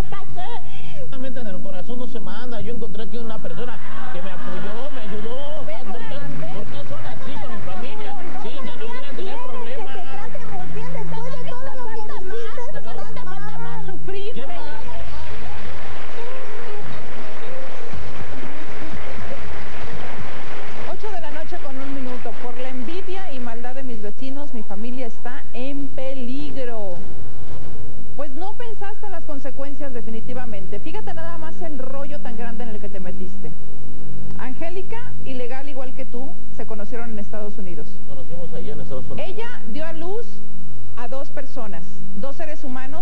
Realmente en el corazón no se manda. Yo encontré aquí una persona que me apoyó, me ayudó. ¿Por qué son así con mi familia? Sí, ya no quieren tener problemas. Que te tratemos bien después de todo lo que hiciste. Te falta más sufrir. ¿Qué más? 8 de la noche con 1 minuto. Por la envidia y maldad de mis vecinos, mi familia está en peligro. Pues no pensaste en las consecuencias definitivamente. Fíjate nada más el rollo tan grande en el que te metiste. Angélica, ilegal igual que tú, se conocieron en Estados Unidos. Conocimos allá en Estados Unidos. Ella dio a luz a 2 personas, 2 seres humanos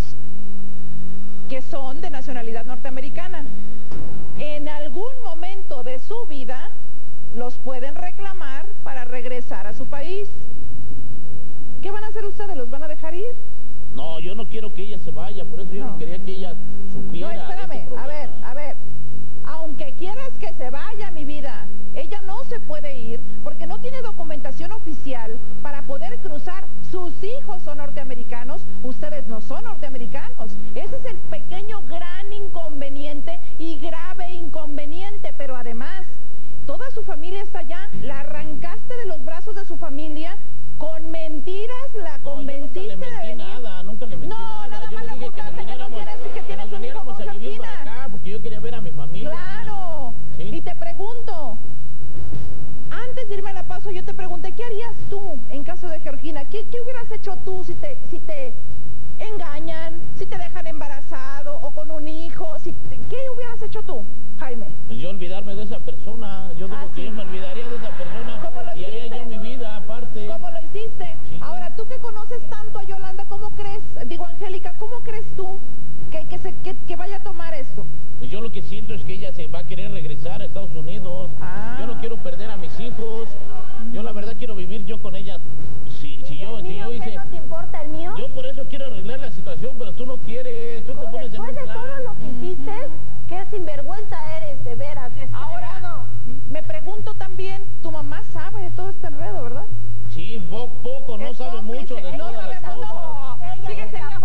que son de nacionalidad norteamericana. En algún momento de su vida los pueden reclamar para regresar a su país. ¿Qué van a hacer ustedes? ¿Los van a dejar ir? No, yo no quiero que ella se vaya, por eso yo no quería que ella supiera. No, espérame, a ver. Aunque quieras que se vaya, mi vida, ella no se puede ir porque no tiene documentación oficial para poder cruzar. Sus hijos son norteamericanos, ustedes no son norteamericanos. Ese es el pequeño gran inconveniente y grave inconveniente, pero además, toda su familia está allá. La arrancaste de los brazos de su familia con mentiras, la convenciste de venir. Nunca le mentí nada. Nada Yo más le le dije que ocultaste que no quieres y que tienes un hijo con a vivir para Georgina. acá, porque yo quería ver a mi familia. Claro. Sí. Y te pregunto, antes de irme a La Paso, yo te pregunté, ¿qué harías tú en caso de Georgina? ¿Qué hubieras hecho tú si te engañan, si te dejan embarazado o con un hijo? ¿Qué hubieras hecho tú, Jaime? Pues yo olvidarme de esa persona. Yo digo que yo me olvidaría de esa persona y haría yo mi vida aparte. ¿Cómo lo hiciste? Sí. Ahora, tú que conoces tanto a Yolanda, ¿cómo crees, Angélica, cómo crees tú que vaya a tomar esto? Pues yo lo que siento es que ella se va a querer regresar a Estados Unidos. Yo no quiero perder a mis hijos. Yo la verdad quiero vivir yo con ella. Si yo hice... ¿Qué no te importa el mío? Yo por eso quiero arreglar la situación, pero tú no quieres. Tú te pones en un Después de plan. todo lo que hiciste, qué sinvergüenza eres, de veras. Ahora, me pregunto también, tu mamá sabe de todo este enredo, ¿verdad? Sí, poco, no sabe mucho de todas las cosas. Fíjese, la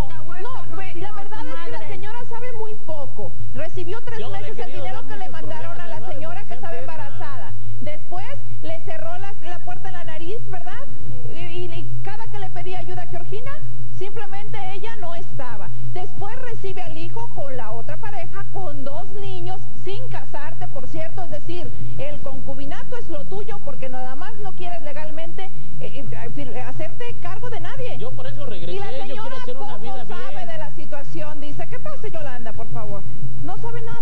verdad es que la señora sabe muy poco. Recibió 3 meses el dinero que le mandaron a la señora que estaba embarazada. Después le cerró la puerta en la nariz, ¿verdad? Y cada que le pedía ayuda a Georgina, simplemente ella no estaba. Después recibe al hijo con la otra pareja, con 2 niños, sin casarte, por cierto. Es decir, el concubinato es lo tuyo porque nada más no quieres legalmente hacerte cargo de nadie. Yo por eso regresé. Y la señora yo quiero hacer una vida poco sabe bien. de la situación. Dice, ¿qué pasa, Yolanda, por favor? No sabe nada.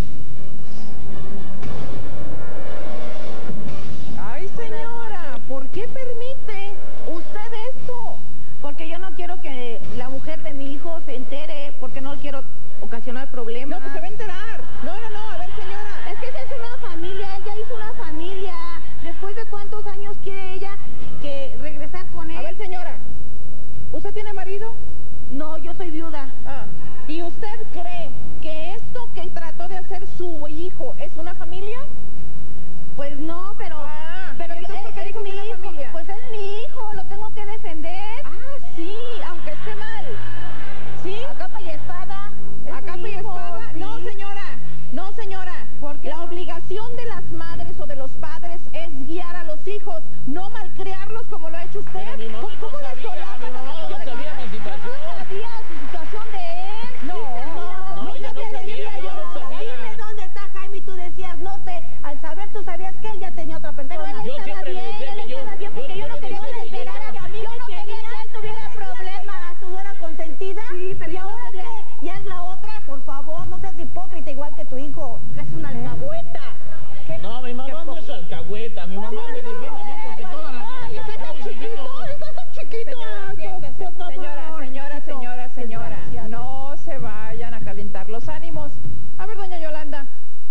Ay, señora, ¿por qué permite usted esto? Porque yo no quiero que la mujer de mi hijo se entere, porque no quiero ocasionar problemas. No, pues se va a enterar. No, a ver, señora. Es que esa es una familia, ella hizo una familia. ¿Después de cuántos años quiere ella que regresar con él? A ver, señora, ¿usted tiene marido? No, yo soy viuda. ¿Y usted cree que esto que trató de hacer su hijo es una familia? Pues no, pero... pero ¿y entonces por qué dijo mi que era hijo. familia? Pues es mi hijo, lo tengo que defender. Sí, aunque esté mal. ¿Sí? A capa y espada. ¿A capa y espada? Sí. No, señora. ¿Por qué La no? obligación de las madres o de los padres es guiar a los hijos, no malcriarlos como lo ha hecho usted. Pero mi mamá ¿Cómo no le sabía, solapa mi mamá tanto no de sabía nada? mi situación. ¿No sabía su situación de él? No, ella no sabía, yo no sabía. Dime dónde está Jaime y tú decías, no sé, al saber tú sabías que él ya tenía otra persona. Pero él Yo estaba siempre le bien, decía que yo porque yo no quería que se enterara que a mí yo no quería que él tuviera problemas, tú no eras consentida. Sí, pero y ahora que ya es la otra, por favor, no seas hipócrita igual que tu hijo. Es una alcahueta. No, mi mamá no es alcahueta. Mi mamá me defiende a mí porque toda la vida estamos viviendo. Señora, no se vayan a calentar los ánimos. A ver, doña Yolanda,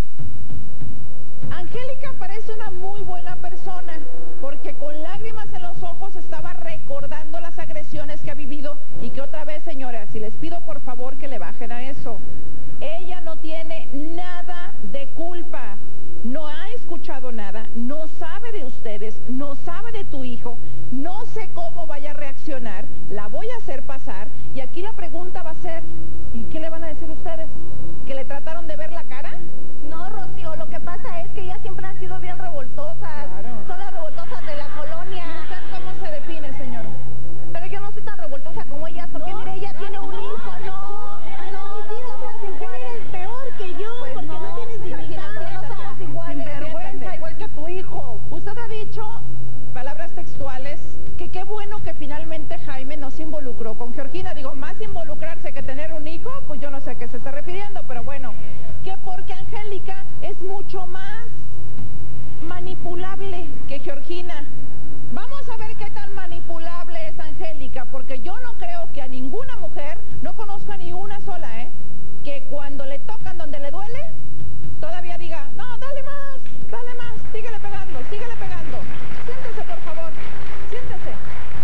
Angélica parece una muy buena persona, porque con lágrimas en los ojos estaba recordando las agresiones que ha vivido y que otra vez, señora, si les pido por favor que le bajen a eso. Ella no tiene nada de culpa, no ha escuchado nada, no sabe de ustedes, no sabe de tu hijo, no sé cómo vaya a reaccionar. la voy a hacer pasar y aquí la pregunta va a ser, ¿y qué le van a decir ustedes? ¿Que le trataron de ver la cara? No, Rocío, lo que pasa es que ellas siempre han sido bien revoltosas. Claro. Son las revoltosas de la colonia. ¿Y usted cómo se define, señora? Pero yo no soy tan revoltosa como ellas, porque No, mire, ella tiene un hijo, no. Tú eres peor que yo, Pues porque no tienes dignidad, no somos iguales. Sinvergüenza, igual que tu hijo. Usted ha dicho, palabras textuales, que qué bueno que finalmente Jaime no se involucró con Georgina. Digo, más involucrarse que tener un hijo, pues yo no sé a qué se está refiriendo, pero bueno, que porque Angélica es mucho más manipulable que Georgina. Vamos a ver qué tan manipulable es Angélica, porque yo no creo que a ninguna mujer, no conozco a ni una sola, que cuando le tocan donde le duele, todavía diga, no, dale más, síguele pegando. Siéntese, por favor, siéntese.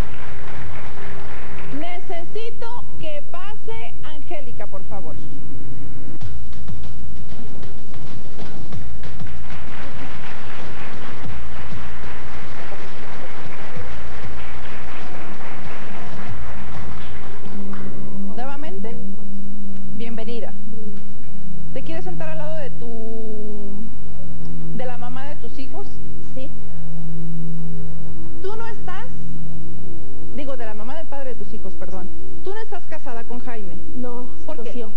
Necesito que pase Angélica, por favor. Nuevamente, bienvenida. ¿Te quieres sentar al lado de la mamá de tus hijos? Sí. Tú no estás, digo, de la mamá del padre de tus hijos, perdón. Tú no estás casada con Jaime. No, ¿Por qué? Rocío.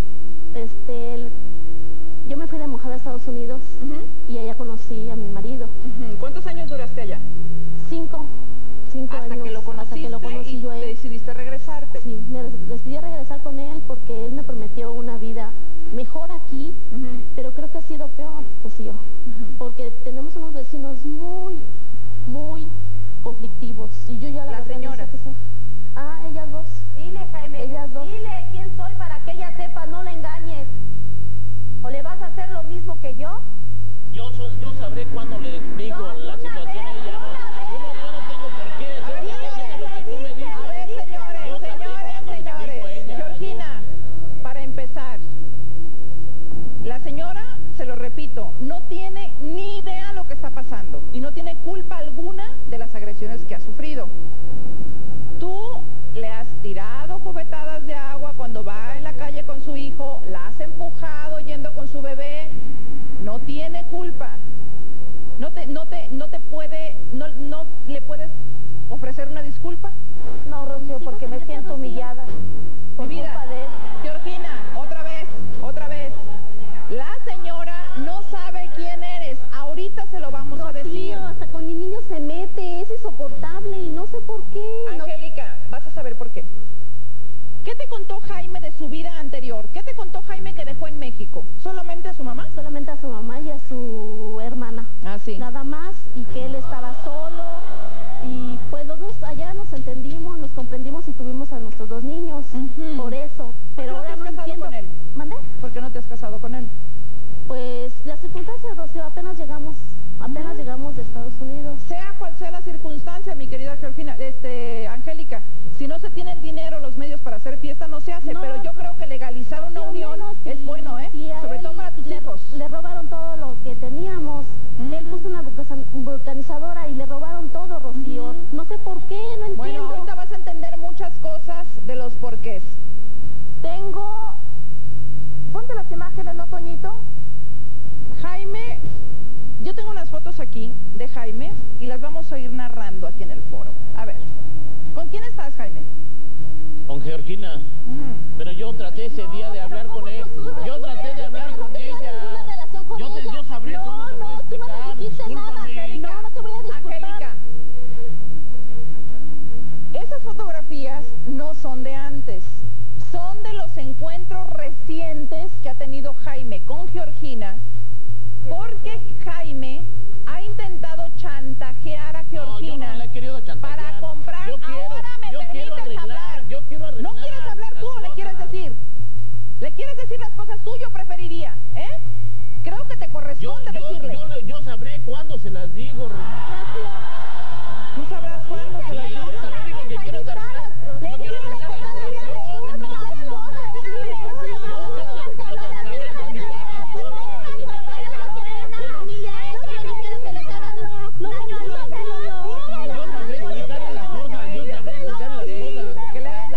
Yo me fui de mojada a Estados Unidos y allá conocí a mi marido. ¿Cuántos años duraste allá? 5 Hasta años. que lo conociste, hasta que lo conocí y yo a él. decidiste regresarte. Sí, me decidí a regresar con él porque él me prometió una vida mejor aquí, pero creo que ha sido peor, Rocío, porque tenemos unos vecinos muy conflictivos y yo ya la Las verdad no sé señoras. qué hacer. Ellas dos. Dile, Jaime, Ellas dos. dile quién soy para que ella sepa, no la engañes. ¿O le vas a hacer lo mismo que yo? Yo sabré cuándo le explico No, la una situación vez, a ella. Yo no tengo por qué hacer lo que tú me dices. A ver, señores. Georgina, para empezar, la señora, se lo repito, no tiene ni idea lo que está pasando y no tiene culpa alguna de las agresiones que ha sufrido. Tú le has tirado cubetadas de agua cuando va en la calle con su hijo, la has empujado yendo con su bebé, no tiene culpa. No le puedes ofrecer una disculpa. No, Rocío, porque me siento humillada por Mi vida, culpa de él. Georgina, otra vez. La señora no sabe quién eres. Ahorita se lo vamos a decir. Rocío, hasta con mi niño se mete, es insoportable y no sé por qué. Angélica, vas a saber por qué. ¿Qué te contó Jaime de su vida anterior? ¿Qué te contó Jaime que dejó en México? ¿Solamente a su mamá? Solamente a su mamá y a su hermana. Ah, sí. Nada más, y que él estaba solo. Y pues los dos allá nos entendimos, nos comprendimos y tuvimos a nuestros 2 niños. Por eso. Pero ¿Por qué ahora no te has casado entiendo. con él? ¿Mandé? ¿Por qué no te has casado con él? Pues las circunstancias, Rocío, apenas llegamos de Estados Unidos. Sea cual sea la circunstancia, mi querida Georgina, Angélica, si no se tiene el dinero, los medios para hacer fiesta, no se hace, No, pero yo creo que legalizar una unión es bueno, sobre todo para tus hijos. Le robaron todo lo que teníamos. Él puso una vulcanizadora y le robaron todo, Rocío. No sé por qué, no entiendo. Bueno, ahorita vas a entender muchas cosas de los porqués. Ponte las imágenes, ¿no, Toñito? Jaime, yo tengo unas fotos aquí de Jaime y las vamos a ir narrando aquí en el foro. A ver, ¿con quién estás, Jaime? Con Georgina. Pero yo traté ese día de hablar con él. Yo traté de hablar con ella. Yo sabré cómo te voy a explicar. Discúlpame. No te voy a disculpar. Angélica, esas fotografías no son de antes, son de los encuentros recientes que ha tenido Jaime con Georgina, porque Jaime ha intentado chantajear a Georgina. No, yo no la he querido chantajear. Para comprar. Ahora me permites hablar. Yo quiero arreglar. ¿No quieres hablar tú o le quieres decir? ¿Le quieres decir las cosas tú? Yo preferiría, Creo que te corresponde decirle. Yo sabré cuándo se las digo. Tú sabrás cuándo se las digo. Lo único que quiero es arreglar. Que le hagan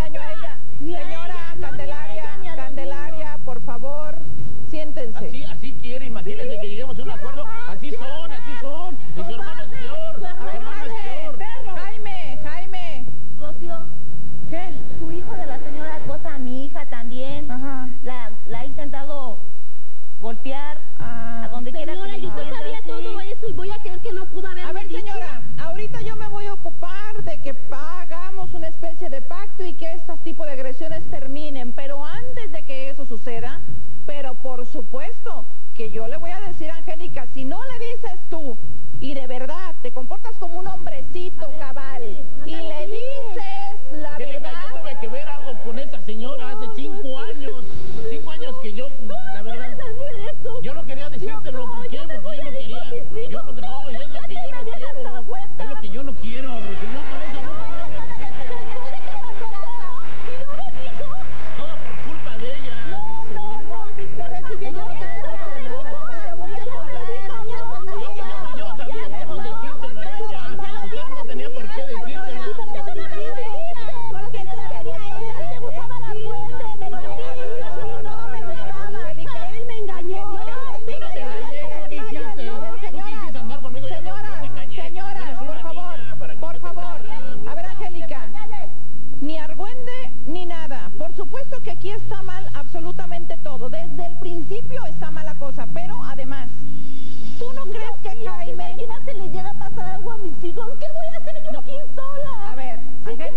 limpiar, a donde quiera que Señora, yo sabía todo eso y voy a creer que no pudo haberme A ver, dicho. señora, ahorita yo me voy a ocupar de que hagamos una especie de pacto y que este tipo de agresiones terminen, pero antes de que eso suceda, pero por supuesto que yo le voy a decir a Angélica, si no le dices tú y de verdad te comportas como un hombrecito cabal y le dices la Angélica, verdad. yo tuve que ver algo con esa señora hace 5 años. 5 años que yo, la verdad, yo no quería decírtelo. ¿Por qué? Porque yo no quería. Yo no, no, es lo que yo no quiero. Es lo que yo no quiero. Porque yo por eso no todo por culpa de ella. Yo sabía cómo decírselo a ella. Usted no tenía por qué decírselo. Señoras, por favor, a ver, Angélica, ni argüende ni nada. Por supuesto que aquí está mal absolutamente todo. Desde el principio está mal la cosa, pero además, ¿tú no crees que Jaime... Imagínate, le llega a pasar algo a mis hijos. ¿Qué voy a hacer yo aquí sola? A ver,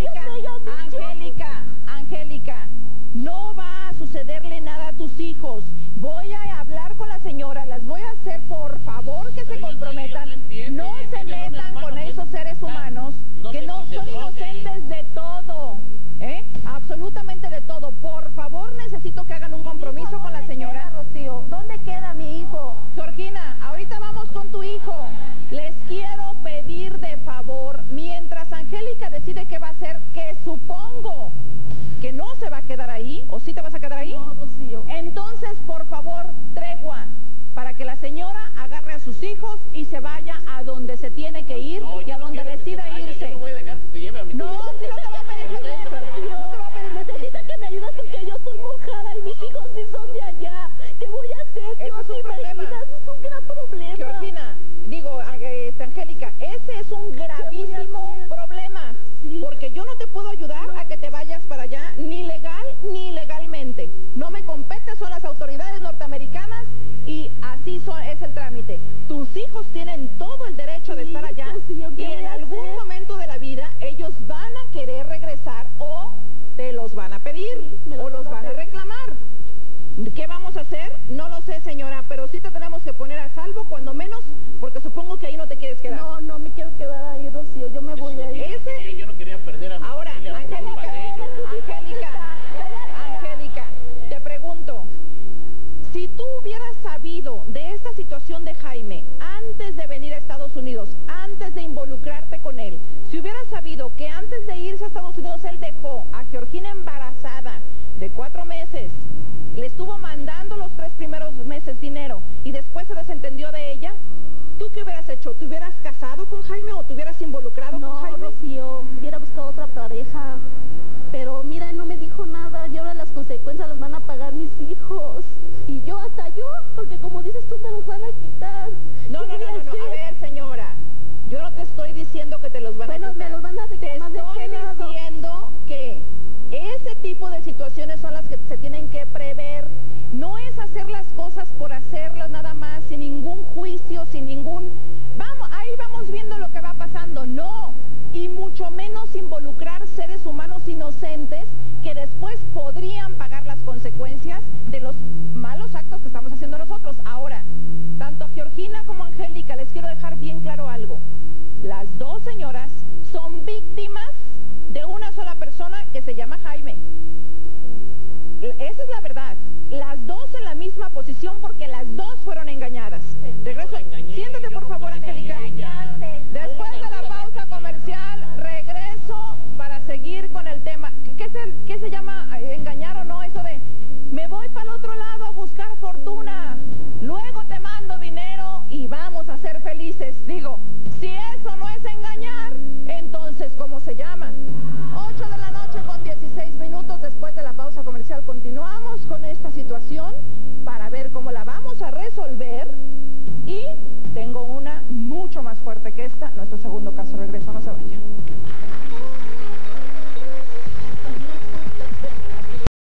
Angélica, no va a sucederle nada a tus hijos. Voy a hablar con la señora, las voy a hacer, por favor, que se comprometan. No se metan con esos seres humanos que no son inocentes de todo, absolutamente de todo. Por favor, necesito que hagan un compromiso con la señora. Rocío, ¿dónde queda mi hijo? Georgina, ahorita vamos con tu hijo. Les quiero pedir de favor, mientras Angélica decide qué va a hacer, que supongo que no se va a quedar ahí, ¿o sí te vas a quedar ahí? No, Rocío. Entonces, por favor, tregua, para que la señora agarre a sus hijos y se vaya a donde se tiene que ir y a donde decida irse. Yo no voy a dejar que se lleve a mi No, si no te va a pedir permiso. No te va a pedir permiso. Necesita que me ayudes porque yo soy mojada y mis hijos sí son de allá. ¿Qué voy a hacer? Eso es un problema. Es un gran problema. Georgina, digo, Angélica, ese es un gravísimo problema, porque yo no te puedo ayudar a que te vayas para allá, ni legal ni ilegalmente. No me compete, son las autoridades norteamericanas y así es el trámite. Tus hijos tienen todo el derecho de estar allá y en algún momento de la vida ellos van a querer regresar o te los van a pedir o los van a reclamar. ¿Qué vamos a hacer? No lo sé, señora, pero sí te tenemos que poner a salvo, cuando menos, porque supongo que ahí no te quieres quedar. No, no me quiero quedar ahí, Rocío. Yo me voy a ir. Yo no quería perder a mi Ahora, familia por culpa de ellos. Angélica, te pregunto, si tú hubieras sabido de esta situación de Jaime antes de venir a Estados Unidos, antes de involucrarte con él, si hubieras sabido que antes de irse a Estados Unidos él dejó a Georgina embarazada de 4 meses, le estuvo mandando los 3 primeros meses dinero y después se desentendió de ella, ¿tú qué hubieras hecho? ¿Te hubieras casado con Jaime o te hubieras involucrado con Jaime? No, Rocío, hubiera buscado otra pareja. Pero mira, él no me dijo nada y ahora las consecuencias las van a pagar mis hijos. Y yo, hasta yo, porque como dices tú, me los van a quitar. No, a ver, señora, yo no te estoy diciendo que te los van a quitar. me los van a reclamar. Te estoy diciendo que ese tipo de situaciones son las que se tienen que prever. No es hacer las cosas por hacerlas nada más, sin ningún juicio, sin ningún... ahí vamos viendo lo que va pasando. No, y mucho menos involucrar seres humanos inocentes que después podrían pagar las consecuencias de los malos actos que estamos haciendo nosotros. Ahora, tanto a Georgina como a Angélica les quiero dejar bien claro algo. Las dos señoras son víctimas de una sola persona que se llama Jaime. Esa es la verdad. Las dos en la misma posición porque las dos fueron engañadas. Regreso. Siéntate, por favor, Angélica. Después de la pausa comercial, regreso para seguir con el tema. ¿Qué se llama engañar o no? Eso de, me voy para el otro lado a buscar fortuna, luego te mando dinero y vamos a ser felices. Digo, si eso no es engañar, entonces, ¿cómo se llama? 8 de la noche con 16 minutos. Después de la pausa comercial continuamos con esta situación.